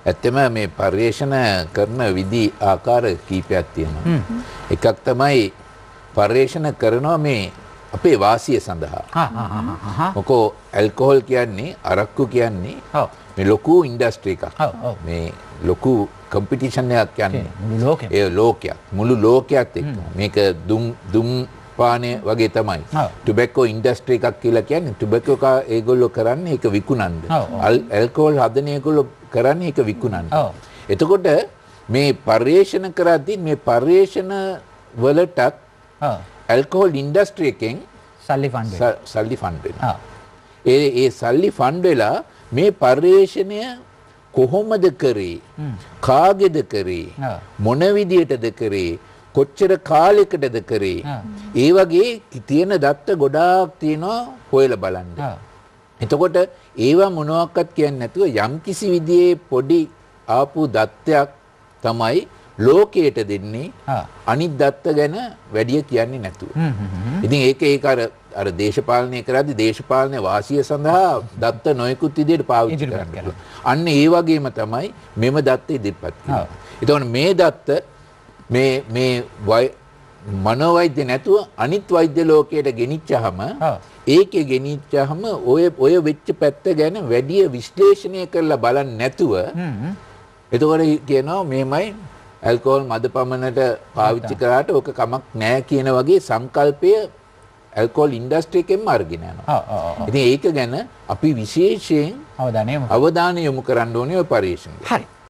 ඇත්තම මේ පර්යේෂණ කරන විදි ආකාර කීපයක් තියෙනවා. එකක් තමයි පර්යේෂණ කරනවා මේ අපේ වාසිය සඳහා. මොකෝ ඇල්කොහොල් කියන්නේ අරක්කු කියන්නේ මේ ලොකු ඉන්ඩස්ට්‍රි එකක්. මේ ලොකු කම්පිටිෂන් එකක් යන්නේ. ඒ ලෝකයක්. මුළු ලෝකයක් එක්ක. මේක දුම් පානය වගේ තමයි. ටොබැකෝ ඉන්ඩස්ට්‍රි එකක් කියලා කියන්නේ ටොබැකෝ එක ඒගොල්ලෝ කරන්නේ ඒක විකුණන්න. ඇල්කොහොල් හදන ඒගොල්ලෝ කරන්නේ ඒක විකුණන්න. එතකොට මේ පර්යේෂණ කරද්දී මේ පර්යේෂණ වලටත් ඇල්කොහොල් ඉන්ඩස්ට්‍රි එකෙන් සල්ලි ෆන්ඩ් වෙනවා. ඒ සල්ලි ෆන්ඩ් වෙලා මේ පර්යේෂණය කොහොමද කරේ? කාගේද කරේ? මොන විදියටද කරේ? කොච්චර කාලයකටද කරේ? ඒ වගේ තියෙන දත්ත ගොඩාක් තියෙනවා හොයලා බලන්න. එතකොට ඒවා මොනවාක්වත් කියන්නේ නැතුව යම්කිසි විදිහේ පොඩි ආපු දත්තයක් තමයි ලෝකයට දෙන්නේ අනිත් දත්ත ගැන වැඩි කියන්නේ නැතුව. ඉතින් ඒක අර දේශපාලනය කරද්දී දේශපාලන වාසිය සඳහා දත්ත නොයෙකුත් විදිහට පාවිච්චි කරනවා. අන්න ඒ වගේම තමයි මෙම දත්ත ඉදිරිපත් කරන්නේ. එතකොට මේ දත්ත මේ මනෝවෛද්‍ය නැතුව අනිත් වෛද්‍ය ලෝකයට ගෙනිච්චාම ඒකේ ගෙනිච්චාම ඔය වෙච්ච පැත්ත ගැන වැඩි විශ්ලේෂණය කරලා බලන්නේ නැතුව එතකොට කියනවා මේමයි ඇල්කොහොල් මදපමණට පාවිච්චි කරාට ඕක කමක් නැහැ කියන වගේ සංකල්පය ඇල්කොහොල් ඉන්ඩස්ට්‍රි එකෙන්ම අරගෙන යනවා. ඉතින් ඒක ගැන අපි විශේෂයෙන් අවධානය යොමු කරන්න ඕනේ ඔය පරීක්ෂණ. හරි.